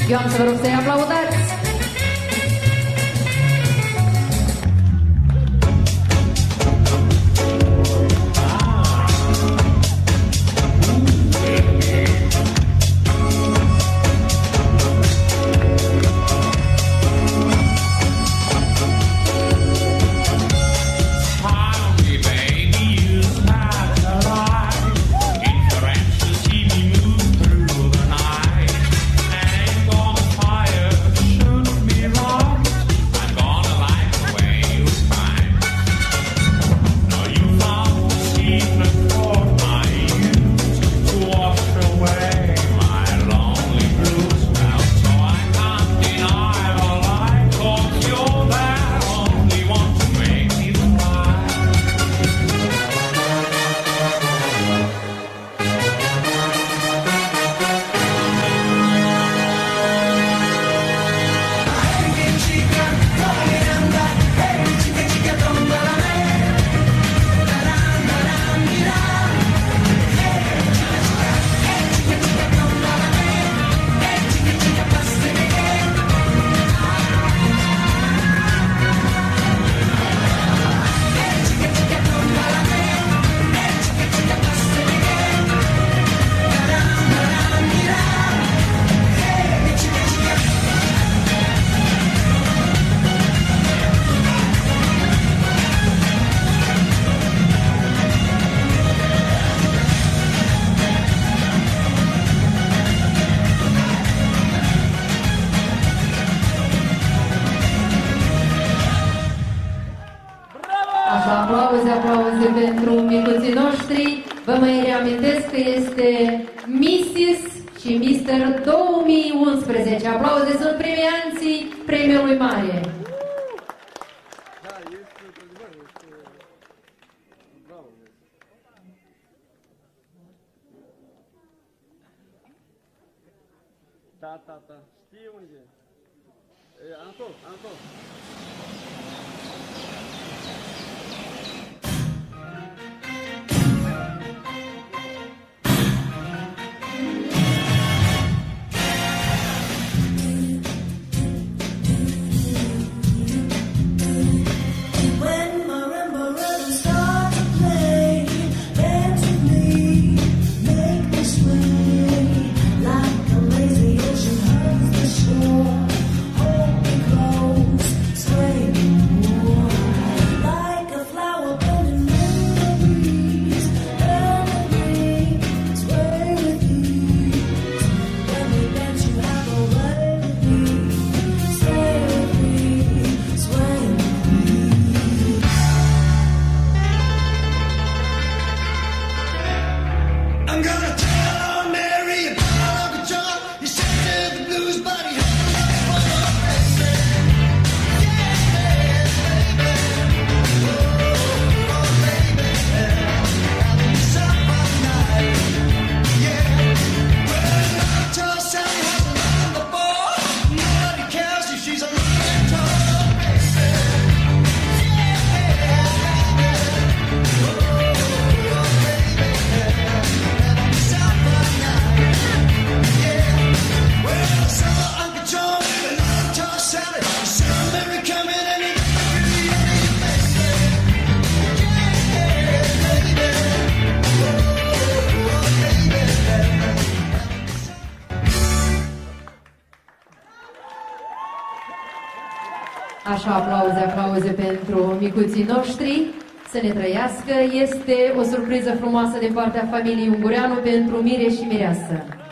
Eu am să vă rog să-i aplaudați. Aplauze pentru micuții noștri. Vă mai reamintesc că este Mrs. și Mr. 2011. Aplauze sunt premianții premiului mare. Da, știi unde e? Acolo. Așa, aplauze pentru micuții noștri. Să ne trăiască. Este o surpriză frumoasă din partea familiei Ungureanu pentru Mire și Mireasă.